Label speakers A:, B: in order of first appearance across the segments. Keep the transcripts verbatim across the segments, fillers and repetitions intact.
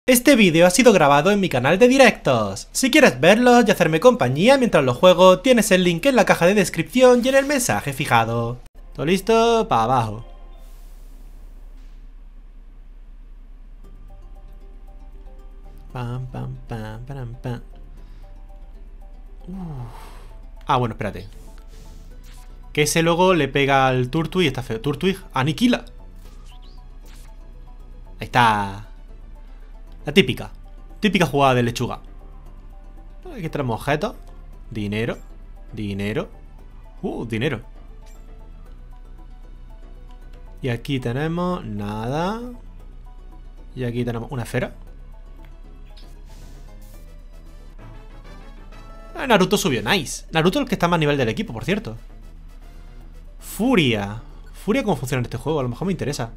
A: Este vídeo ha sido grabado en mi canal de directos. Si quieres verlos y hacerme compañía mientras los juego, tienes el link en la caja de descripción y en el mensaje fijado. ¿Todo listo? Para abajo. Pam, pam, pam, pam, pam. Uf. Ah, bueno, espérate. Que ese luego le pega al Turtwig y está feo. Turtwig, aniquila. Ahí está. La típica. Típica jugada de lechuga. Aquí tenemos objetos. Dinero. Dinero. Uh, dinero. Y aquí tenemos nada. Y aquí tenemos una esfera. Ah, Naruto subió, nice. Naruto es el que está más a nivel del equipo, por cierto. Furia. Furia, ¿cómo funciona en este juego? A lo mejor me interesa.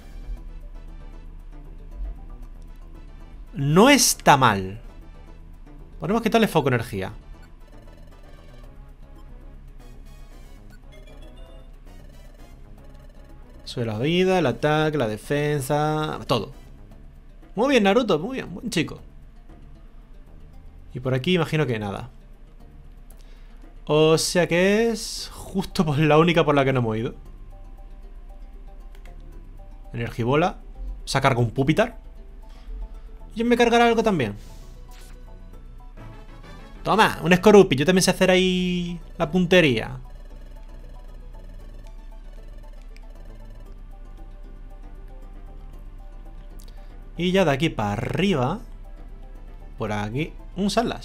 A: No está mal. Podemos quitarle foco energía. Sube la vida, el ataque, la defensa, todo. Muy bien, Naruto, muy bien, buen chico. Y por aquí imagino que nada. O sea que es justo por la única por la que no hemos ido. Energibola. Se ha cargado un Pupitar. Yo me cargaré algo también. Toma, un Skorupi. Yo también sé hacer ahí la puntería. Y ya de aquí para arriba, por aquí, un Salas.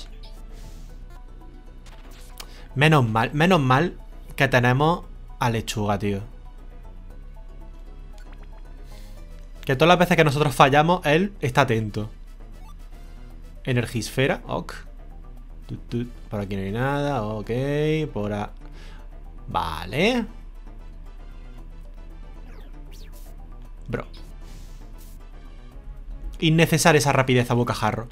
A: Menos mal, menos mal que tenemos a Lechuga, tío. Que todas las veces que nosotros fallamos, él está atento. Energisfera, ok. Por aquí no hay nada, ok. Por a... Vale. Bro. Innecesaria esa rapidez a bocajarro.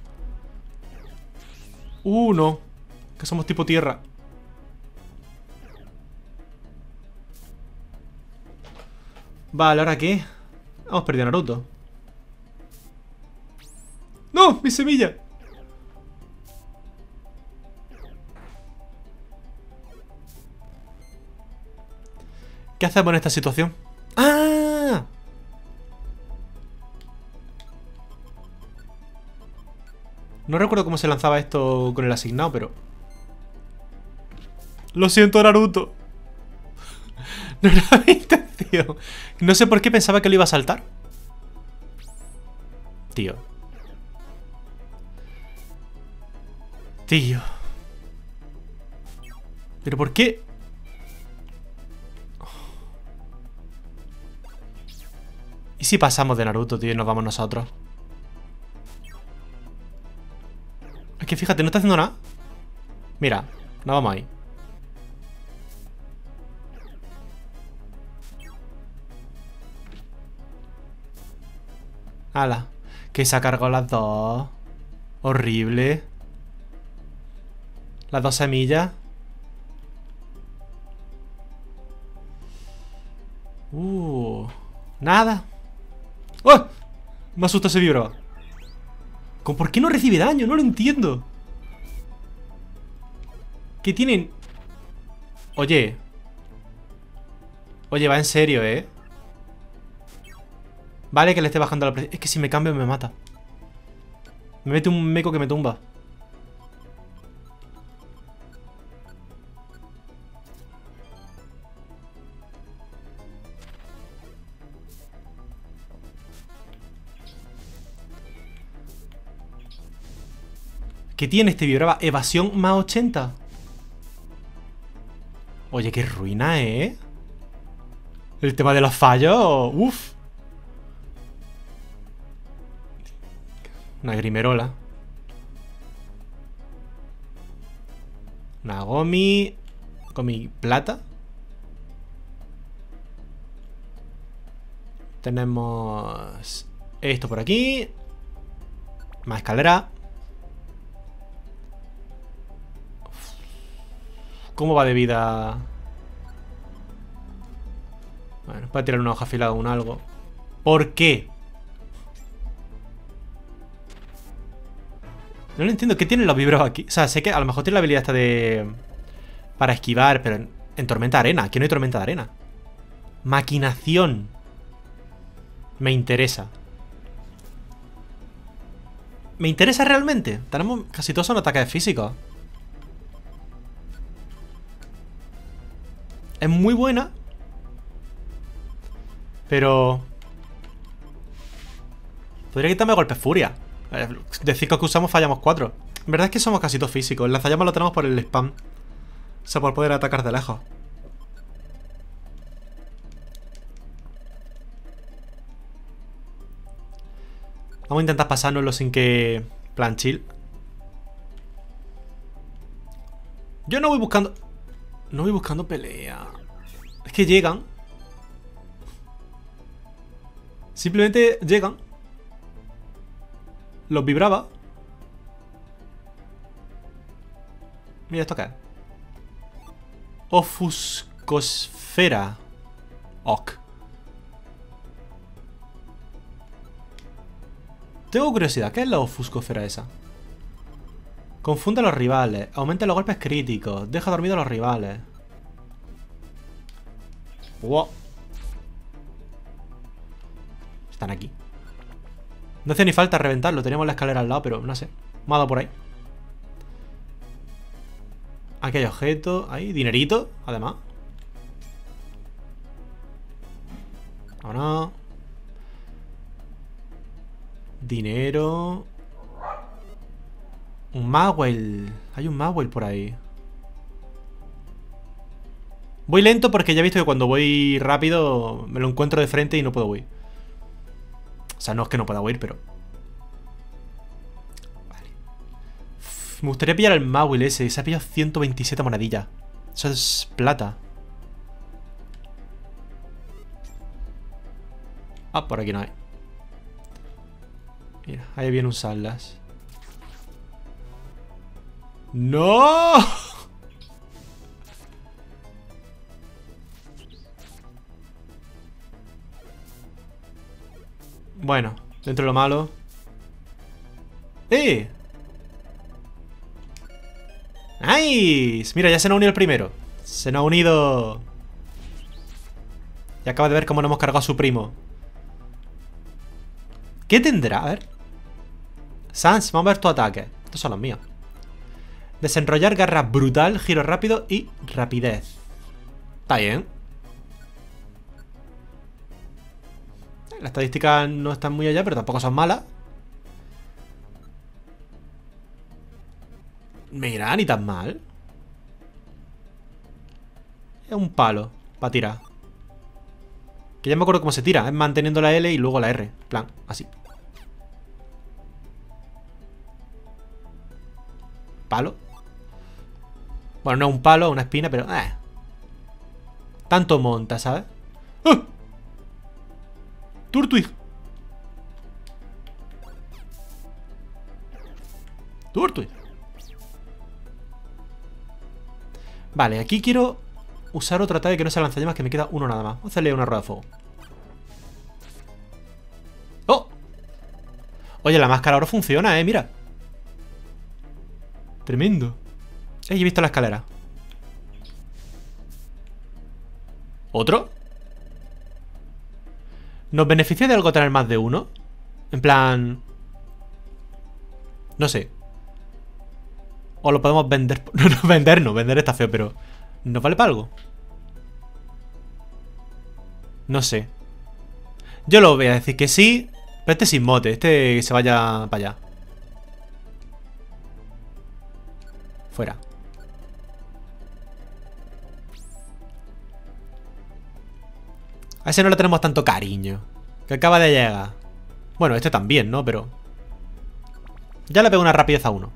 A: Uh, no. Que somos tipo tierra. Vale, ¿ahora qué? Hemos perdido a Naruto. ¡No! ¡Mi semilla! ¿Qué hacemos en esta situación? ¡Ah! No recuerdo cómo se lanzaba esto con el asignado, pero... Lo siento, Naruto. No era mi intención. No sé por qué pensaba que lo iba a saltar. Tío. Tío. ¿Pero por qué? ¿Y si pasamos de Naruto, tío, y nos vamos nosotros? Es que fíjate, no está haciendo nada. Mira, nos vamos ahí. Ala, que se ha cargado las dos. Horrible. Las dos semillas. Uh, nada. ¡Oh! Me asusta ese vibro. ¿Por qué no recibe daño? No lo entiendo. ¿Qué tienen? Oye. Oye, va en serio, ¿eh? Vale que le esté bajando la presión. Es que si me cambio me mata. Me mete un meco que me tumba. ¿Qué tiene este vibraba? Evasión más ochenta. Oye, qué ruina, ¿eh? El tema de los fallos. Uf. Una Grimerola. Una Gomi. Gomi plata. Tenemos esto por aquí. Más escalera. ¿Cómo va de vida? Bueno, voy a tirar una hoja afilada o un algo. ¿Por qué? No lo entiendo. ¿Qué tienen los vibros aquí? O sea, sé que a lo mejor tiene la habilidad esta de... para esquivar, pero en, en tormenta de arena. Aquí no hay tormenta de arena. Maquinación. Me interesa. ¿Me interesa realmente? Tenemos... Casi todos son ataques físicos. Es muy buena. Pero... podría quitarme golpe furia. De cinco que usamos fallamos cuatro. En verdad es que somos casi todos físicos. El lanzallamas lo tenemos por el spam. O sea, por poder atacar de lejos. Vamos a intentar pasárnoslo sin que... plan chill. Yo no voy buscando... No voy buscando pelea. Es que llegan. Simplemente llegan. Los vibraba. Mira, ¿esto qué es? Ofuscosfera. Ok. Tengo curiosidad, ¿qué es la ofuscosfera esa? Confunde a los rivales. Aumenta los golpes críticos. Deja dormidos a los rivales. Wow. Están aquí. No hace ni falta reventarlo. Teníamos la escalera al lado, pero no sé. Me ha dado por ahí. Aquí hay objetos. Ahí, dinerito, además. Ahora. Dinero. Un Magwell. Hay un Magwell por ahí. Voy lento porque ya he visto que cuando voy rápido me lo encuentro de frente y no puedo huir. O sea, no es que no pueda huir, pero... Vale. Uf, me gustaría pillar el Magwell ese. Se ha pillado ciento veintisiete monedillas. Eso es plata. Ah, por aquí no hay. Mira, ahí viene un Salas. ¡No! Bueno, dentro de lo malo. ¡Eh! ¡Nice! Mira, ya se nos ha unido el primero. Se nos ha unido... Y acaba de ver cómo nos hemos cargado a su primo. ¿Qué tendrá? A ver. Sans, vamos a ver tu ataque. Estos son los míos. Desenrollar garra brutal, giro rápido y rapidez. Está bien. Las estadísticas no están muy allá, pero tampoco son malas. Mira, ni tan mal. Es un palo para tirar. Que ya me acuerdo cómo se tira. Es manteniendo la L y luego la R. En plan, así. Palo. Bueno, no es un palo, una espina, pero... Eh. Tanto monta, ¿sabes? ¡Ah! Turtwig. Turtwig. Vale, aquí quiero usar otro ataque que no sea lanzallamas, que me queda uno nada más. Vamos a hacerle una rueda de fuego. ¡Oh! Oye, la máscara ahora funciona, eh, mira. Tremendo. Eh, he visto la escalera. ¿Otro? ¿Nos beneficia de algo tener más de uno? En plan... No sé. O lo podemos vender... No, no, vender no, vender está feo, pero... ¿Nos vale para algo? No sé. Yo lo voy a decir que sí. Pero este sin mote, este se vaya para allá. Fuera. A ese no le tenemos tanto cariño. Que acaba de llegar. Bueno, este también, ¿no? Pero... Ya le pego una rapidez a uno.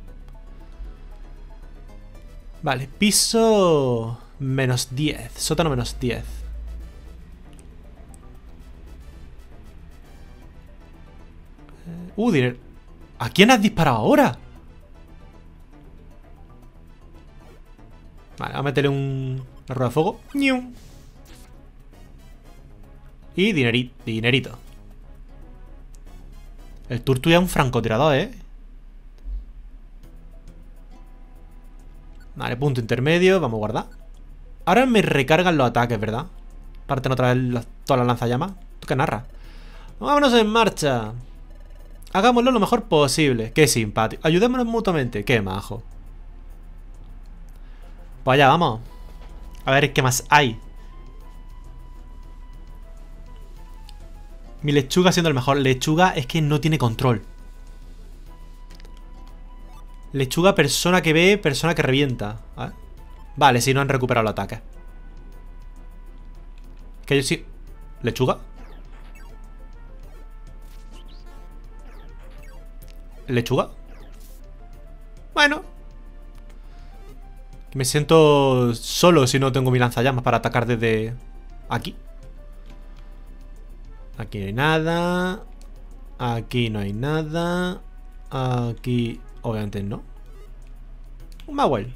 A: Vale, piso... Menos diez. Sótano menos diez. Uh, dinero. ¿A quién has disparado ahora? Vale, vamos a meterle un... Una rueda de fuego. Y dinerito. dinerito. El Turtu es un francotirador, ¿eh? Vale, punto intermedio. Vamos a guardar. Ahora me recargan los ataques, ¿verdad? Parten otra vez las, todas las lanzallamas. ¿Tú qué narras? Vámonos en marcha. Hagámoslo lo mejor posible. Qué simpático. Ayudémonos mutuamente. Qué majo. Pues allá, vamos. A ver qué más hay. Mi lechuga siendo el mejor. Lechuga es que no tiene control. Lechuga, persona que ve, persona que revienta. ¿Vale? Vale, si no han recuperado el ataque. Que yo sí... ¿Lechuga? ¿Lechuga? Bueno. Me siento solo si no tengo mi lanzallamas para atacar desde aquí. Aquí no hay nada. Aquí no hay nada. Aquí... Obviamente no. Un Mawel.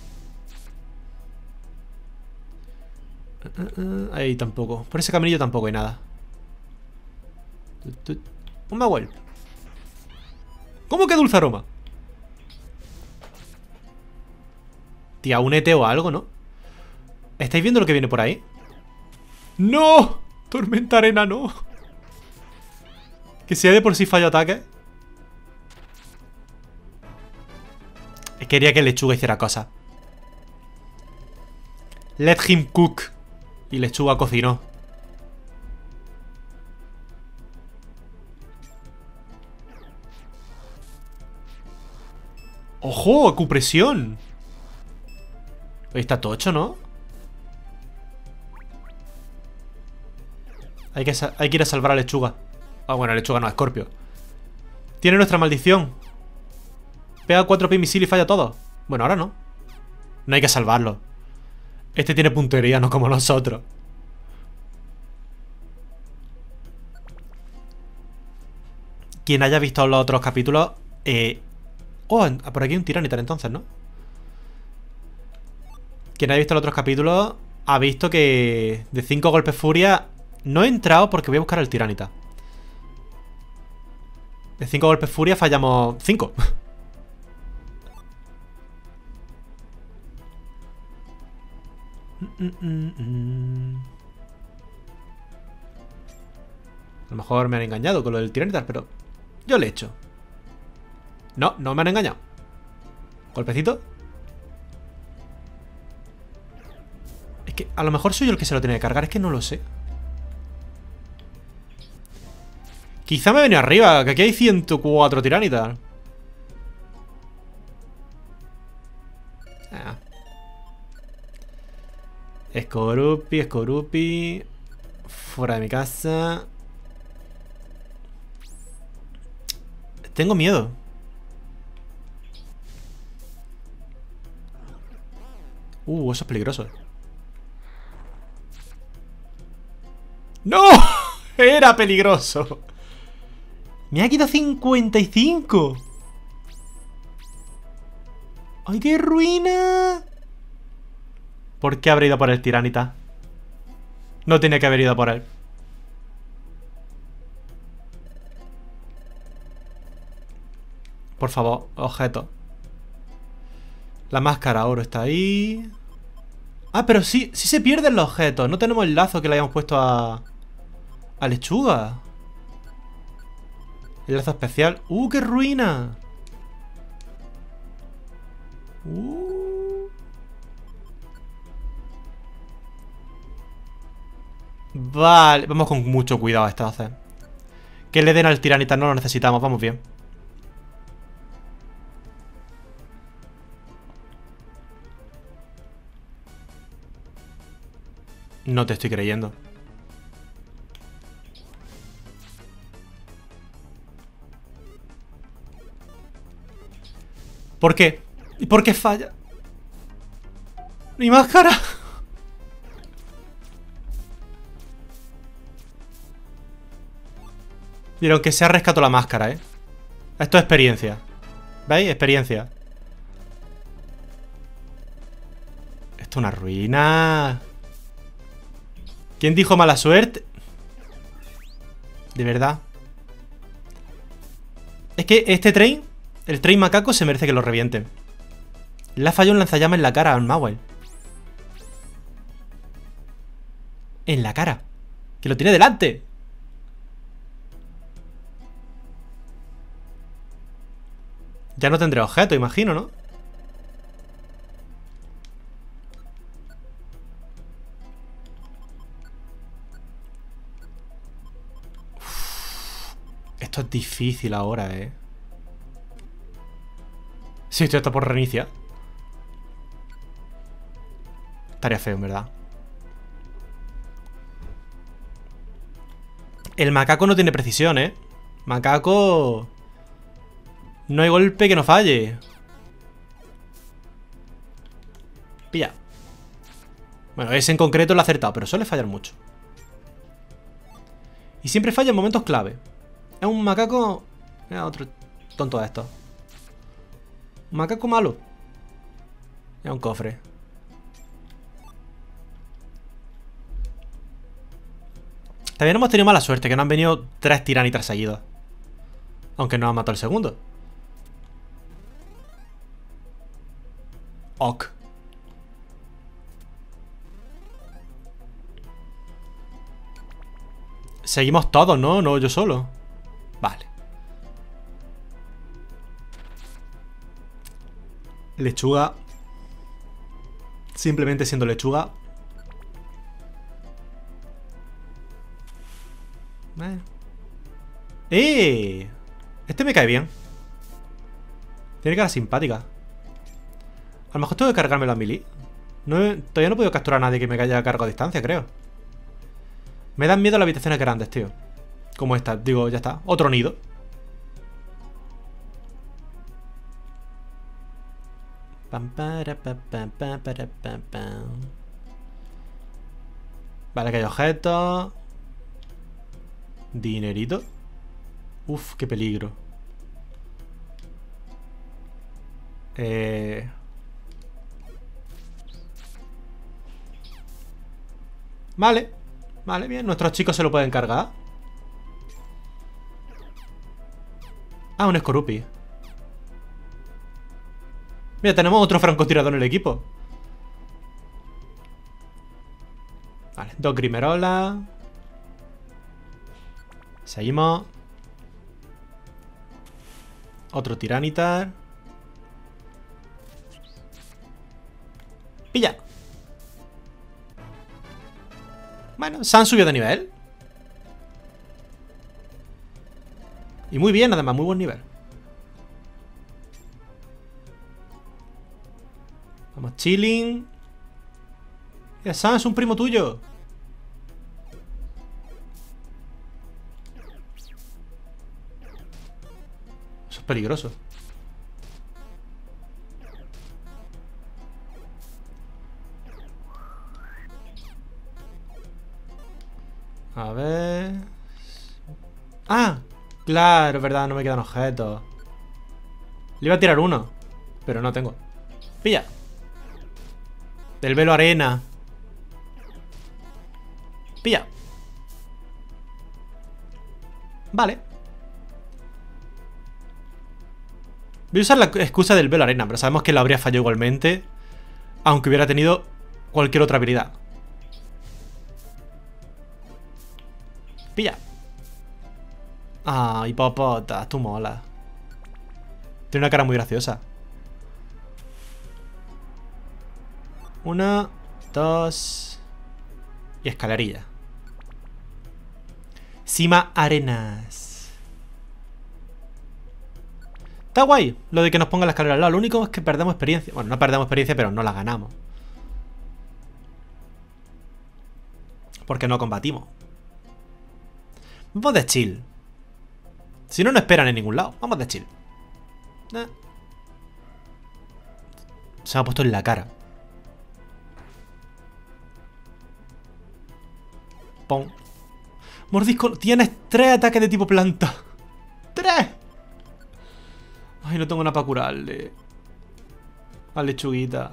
A: Uh, uh, uh, ahí tampoco. Por ese caminillo tampoco hay nada. Un Mawel. ¿Cómo que dulce aroma? Tía, un E T o algo, ¿no? ¿Estáis viendo lo que viene por ahí? ¡No! Tormenta arena, no. Que si de por sí fallo ataque. Quería que Lechuga hiciera cosas. Let him cook. Y Lechuga cocinó. ¡Ojo! ¡Acupresión! Ahí está tocho, ¿no? Hay que, hay que ir a salvar a Lechuga. Ah, bueno, Lechuga no, a Scorpio. Tiene nuestra maldición. Pega cuatro P misil y falla todo. Bueno, ahora no. No hay que salvarlo. Este tiene puntería, no como nosotros. Quien haya visto los otros capítulos... Eh... Oh, por aquí hay un Tiranitar entonces, ¿no? Quien haya visto los otros capítulos ha visto que de cinco golpes furia no he entrado porque voy a buscar al Tiranitar. De cinco golpes furia fallamos cinco. Mm, mm, mm. A lo mejor me han engañado con lo del Tiranitar, pero yo le he hecho. No, no me han engañado. Golpecito. Es que a lo mejor soy yo el que se lo tiene que cargar, es que no lo sé. Quizá me he venido arriba, que aquí hay ciento cuatro Tiranitar. Ah. Scorupi, Scorupi. Fuera de mi casa. Tengo miedo. Uh, eso es peligroso. ¡No! Era peligroso. Me ha quitado cincuenta y cinco. ¡Ay, qué ruina! ¿Por qué habré ido por el Tiranitar? No tenía que haber ido por él. Por favor, objeto. La máscara oro está ahí. Ah, pero sí, sí se pierden los objetos. No tenemos el lazo que le hayamos puesto a... a Lechuga. El lazo especial. ¡Uh, qué ruina! Uh. Vale, vamos con mucho cuidado esta vez. Que le den al Tiranitar, no lo necesitamos, vamos bien. No te estoy creyendo. ¿Por qué? ¿Y por qué falla? ¡Mi máscara! Pero que se ha rescatado la máscara, ¿eh? Esto es experiencia. ¿Veis? Experiencia. Esto es una ruina. ¿Quién dijo mala suerte? De verdad. Es que este tren, el tren macaco, se merece que lo revienten. Le ha fallado un lanzallamas en la cara al Mawile. En la cara. Que lo tiene delante. Ya no tendré objeto, imagino, ¿no? Uf, esto es difícil ahora, eh. Sí, esto está por reiniciar. Estaría feo, en verdad. El macaco no tiene precisión, ¿eh? Macaco... No hay golpe que no falle. Pilla. Bueno, ese en concreto lo ha acertado, pero suele fallar mucho. Y siempre falla en momentos clave. Es un macaco... Mira, otro tonto de estos. Un macaco malo. Es un cofre. También hemos tenido mala suerte, que nos han venido tres tiranitas seguidos. Aunque nos ha matado el segundo. Ok. Seguimos todos, ¿no? No yo solo. Vale. Lechuga. Simplemente siendo lechuga. Eh. ¡Eh! Este me cae bien. Tiene cara simpática. A lo mejor tengo que cargármelo a melee. No he, todavía no he podido capturar a nadie que me haya cargado a distancia, creo. Me dan miedo las habitaciones grandes, tío. Como esta, digo, ya está. Otro nido. Pam, para, pam, pam, pam, para, pam, pam. Vale, que hay objetos. Dinerito. Uf, qué peligro. Eh... Vale. Vale, bien. Nuestros chicos se lo pueden cargar. Ah, un Skorupi. Mira, tenemos otro francotirador en el equipo. Vale, dos Grimerolas. Seguimos. Otro Tiranitar. Pilla. Bueno, se han subido de nivel. Y muy bien, además, muy buen nivel. Vamos chilling. Ya, San es un primo tuyo. Eso es peligroso. A ver... ¡Ah! Claro, es verdad, no me quedan objetos. Le iba a tirar uno, pero no tengo. Pilla. Del velo arena. Pilla. Vale. Voy a usar la excusa del velo arena, pero sabemos que lo habría fallado igualmente, aunque hubiera tenido cualquier otra habilidad. Pilla. Ah, hipopota, tú mola. Tiene una cara muy graciosa. Una, dos... Y escalerilla. Cima Arenas. Está guay lo de que nos ponga la escalera al lado. Lo único es que perdemos experiencia. Bueno, no perdemos experiencia, pero no la ganamos. Porque no combatimos. Vamos de chill. Si no, no esperan en ningún lado. Vamos de chill. eh. Se me ha puesto en la cara. Pon. Mordisco. Tienes tres ataques de tipo planta. ¡Tres! Ay, no tengo nada para curarle. A lechuguita.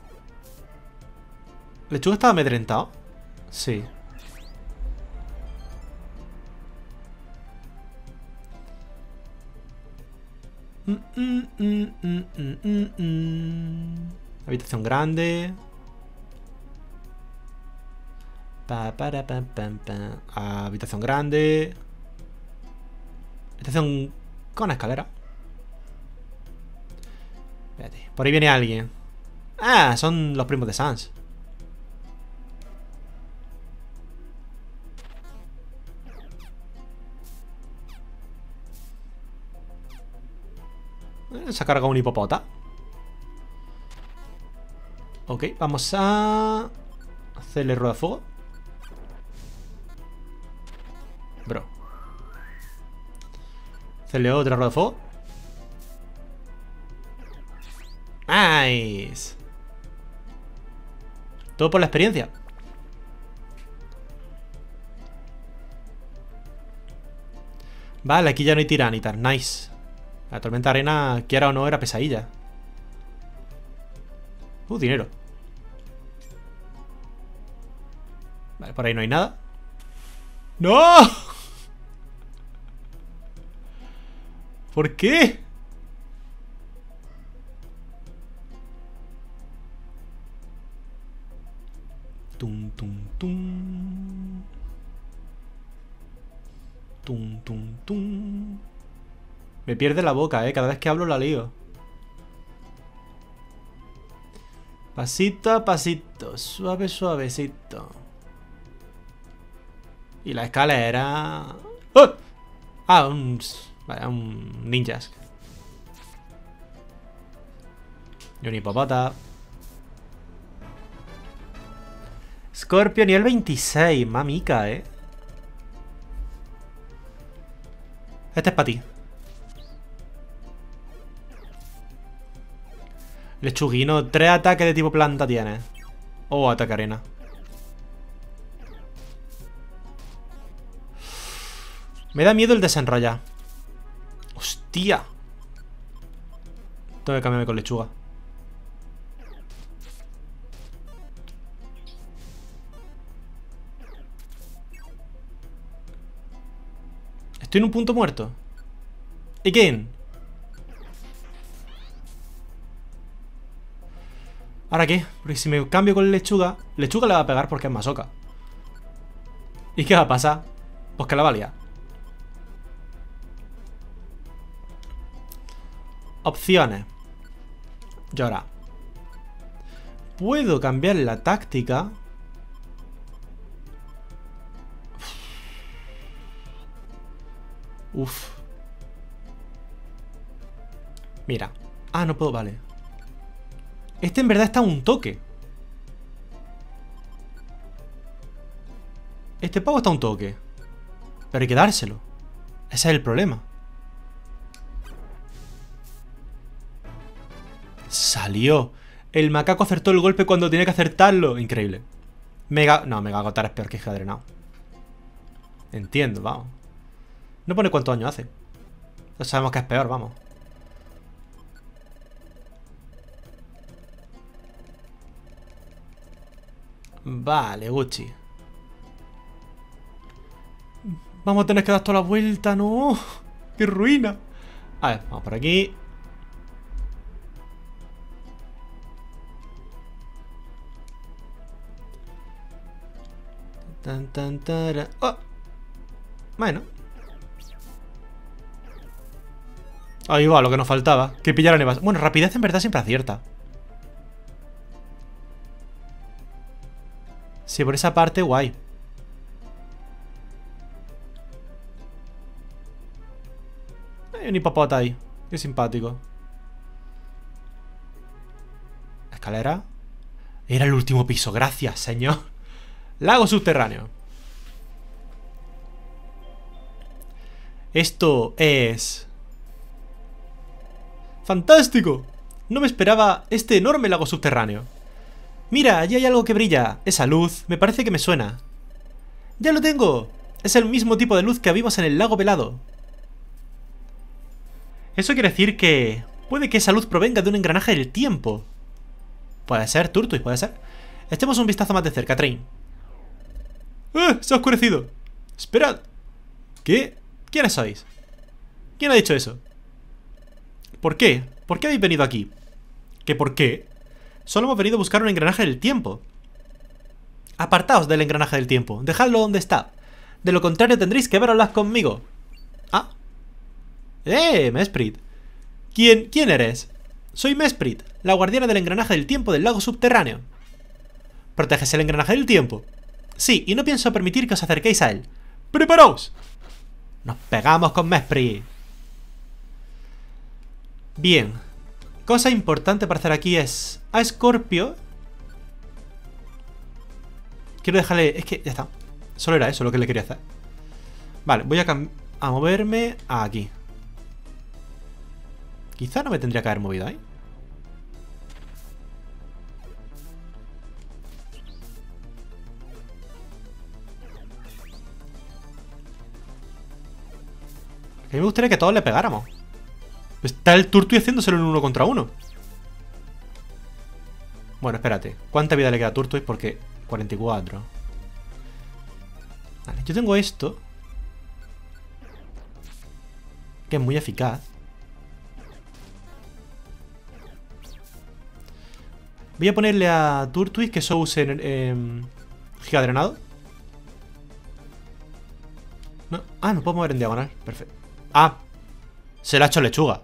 A: ¿Lechuga estaba amedrentado? Sí. Mm, mm, mm, mm, mm, mm, mm. Habitación grande. Pa, para, pam, pam, pam. Habitación grande. Habitación con escalera. Espérate, por ahí viene alguien. Ah, son los primos de Sans. Se ha cargado un hipopota. Ok, vamos a hacerle rueda de fuego. Bro. Hacerle otra rueda de fuego. Nice. Todo por la experiencia. Vale, aquí ya no hay tiranitar. Nice. La tormenta de arena, quiera o no, era pesadilla. Uh, dinero. Vale, por ahí no hay nada. ¡No! ¿Por qué? Tum, tum, tum. Tum, tum, tum. Me pierde la boca, eh. Cada vez que hablo la lío. Pasito a pasito. Suave, suavecito. Y la escalera... ¡Oh! Ah, un... Vale, un ninjas. Y un hipopota. Scorpio nivel veintiséis. Mamica, eh. Este es para ti. Lechuguino, tres ataques de tipo planta tiene. O ataque arena. Me da miedo el desenrollar. ¡Hostia! Tengo que cambiarme con lechuga. Estoy en un punto muerto. Again. ¿Ahora qué? Porque si me cambio con lechuga, lechuga le va a pegar porque es masoca. ¿Y qué va a pasar? Pues que la va a liar. Opciones. Y ahora puedo cambiar la táctica. Uf. Mira. Ah, no puedo, vale. Este en verdad está a un toque. Este pavo está a un toque. Pero hay que dárselo. Ese es el problema. Salió. El macaco acertó el golpe cuando tenía que acertarlo. Increíble. Mega... No, Mega Agotar es peor que Hija Drenado. Entiendo, vamos. No pone cuántos años hace. Ya sabemos que es peor, vamos. Vale, Gucci. Vamos a tener que dar toda la vuelta, ¿no? ¡Qué ruina! A ver, vamos por aquí. Tan, tan, tara. ¡Oh! Bueno. Ahí va, lo que nos faltaba. Que pillara nevas. Bueno, rapidez en verdad siempre acierta. Sí, por esa parte, guay. Hay un hipopota ahí. Qué simpático. Escalera. Era el último piso, gracias, señor. Lago subterráneo. Esto es... ¡fantástico! No me esperaba este enorme lago subterráneo. Mira, allí hay algo que brilla. Esa luz, me parece que me suena. ¡Ya lo tengo! Es el mismo tipo de luz que vimos en el lago pelado. Eso quiere decir que... puede que esa luz provenga de un engranaje del tiempo. Puede ser, Turtwig, puede ser. Echemos un vistazo más de cerca, Train. ¡Eh! ¡Se ha oscurecido! ¡Esperad! ¿Qué? ¿Quiénes sois? ¿Quién ha dicho eso? ¿Por qué? ¿Por qué habéis venido aquí? ¿Qué por qué? Solo hemos venido a buscar un engranaje del tiempo. Apartaos del engranaje del tiempo. Dejadlo donde está. De lo contrario tendréis que veroslas conmigo. Ah. ¡Eh, Mesprit! ¿Quién, ¿Quién eres? Soy Mesprit, la guardiana del engranaje del tiempo del lago subterráneo. ¿Proteges el engranaje del tiempo? Sí, y no pienso permitir que os acerquéis a él. ¡Preparaos! Nos pegamos con Mesprit. Bien. Cosa importante para hacer aquí es... A Scorpio... Quiero dejarle... Es que ya está. Solo era eso lo que le quería hacer. Vale, voy a, a moverme aquí. Quizá no me tendría que haber movido ahí. A mí me gustaría que todos le pegáramos. Está el Turtwig haciéndoselo en uno contra uno. Bueno, espérate. ¿Cuánta vida le queda a Turtwig? Porque... cuarenta y cuatro. Vale, yo tengo esto. Que es muy eficaz. Voy a ponerle a Turtwig que eso use en, en Giga Drenado. No. Ah, no puedo mover en diagonal. Perfecto. Ah, se lo ha hecho lechuga.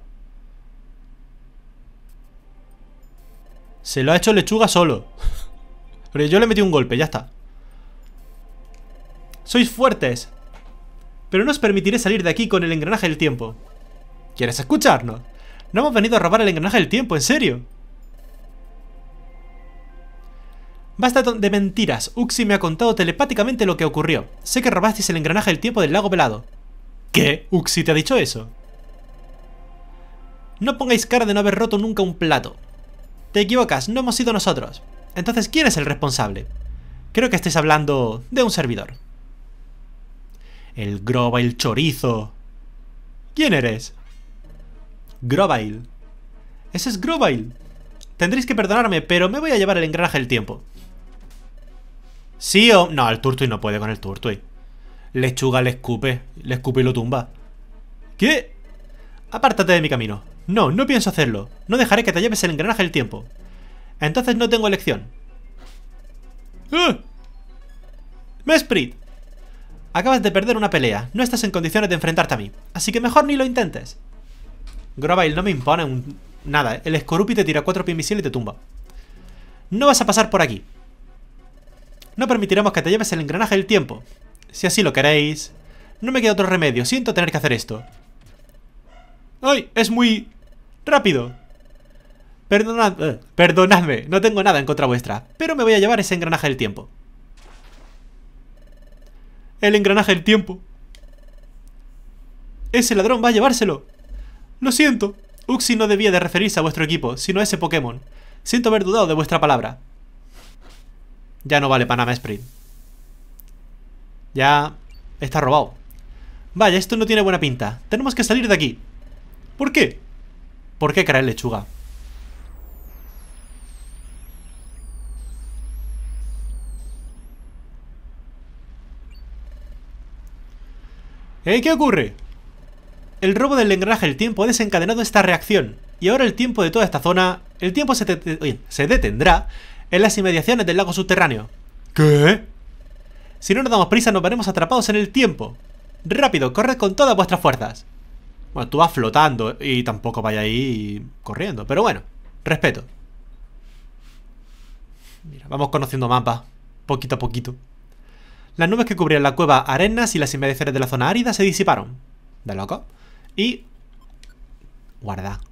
A: Se lo ha hecho lechuga solo. Pero yo le metí un golpe, ya está. Sois fuertes, pero no os permitiré salir de aquí con el engranaje del tiempo. ¿Quieres escucharnos? No hemos venido a robar el engranaje del tiempo, en serio. Basta de mentiras. Uxie me ha contado telepáticamente lo que ocurrió. Sé que robasteis el engranaje del tiempo del lago pelado. ¿Qué? ¿Uxie te ha dicho eso? No pongáis cara de no haber roto nunca un plato. Te equivocas, no hemos sido nosotros. Entonces, ¿quién es el responsable? Creo que estáis hablando de un servidor. El Grovyle chorizo. ¿Quién eres? Grovyle. Ese es Grovyle. Tendréis que perdonarme, pero me voy a llevar el engranaje del tiempo. ¿Sí o...? No, el Turtwig no puede con el Turtwig. Lechuga le escupe. Le escupe y lo tumba. ¿Qué? Apártate de mi camino. No, no pienso hacerlo. No dejaré que te lleves el engranaje del tiempo. Entonces no tengo elección. ¡Ah! Mesprit, acabas de perder una pelea. No estás en condiciones de enfrentarte a mí. Así que mejor ni lo intentes. Grovyle no me impone un... nada, ¿eh? El Scorupi te tira cuatro pies misil y te tumba. No vas a pasar por aquí. No permitiremos que te lleves el engranaje del tiempo. Si así lo queréis. No me queda otro remedio. Siento tener que hacer esto. ¡Ay! Es muy... rápido. Perdonad, eh, perdonadme, no tengo nada en contra vuestra, pero me voy a llevar ese engranaje del tiempo. El engranaje del tiempo. Ese ladrón va a llevárselo. Lo siento. Uxie no debía de referirse a vuestro equipo, sino a ese Pokémon. Siento haber dudado de vuestra palabra. Ya no vale para nada, Mesprit. Ya está robado. Vaya, esto no tiene buena pinta. Tenemos que salir de aquí. ¿Por qué? ¿Por qué creer lechuga? ¿Eh? ¿Qué ocurre? El robo del engranaje del tiempo ha desencadenado esta reacción. Y ahora el tiempo de toda esta zona... El tiempo se, te, oye, se detendrá en las inmediaciones del lago subterráneo. ¿Qué? Si no nos damos prisa nos veremos atrapados en el tiempo. Rápido, corred con todas vuestras fuerzas. Bueno, tú vas flotando y tampoco vaya ahí corriendo. Pero bueno, respeto. Mira, vamos conociendo mapas, poquito a poquito. Las nubes que cubrían la cueva Arenas y las inmediaciones de la zona árida se disiparon. De loco. Y... guarda.